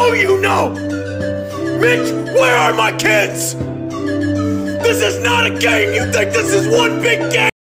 know you know! Mitch, where are my kids? This is not a game! You think this is one big game?